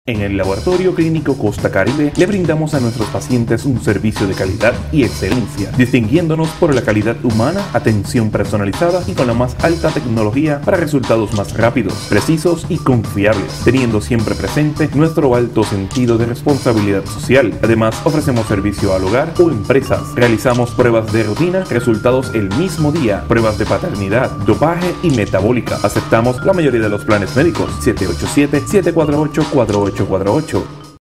En el Laboratorio Clínico Costa Caribe le brindamos a nuestros pacientes un servicio de calidad y excelencia, distinguiéndonos por la calidad humana, atención personalizada y con la más alta tecnología para resultados más rápidos, precisos y confiables, teniendo siempre presente nuestro alto sentido de responsabilidad social. Además, ofrecemos servicio al hogar o empresas. Realizamos pruebas de rutina, resultados el mismo día, pruebas de paternidad, dopaje y metabólica. Aceptamos la mayoría de los planes médicos. 787-748-4848.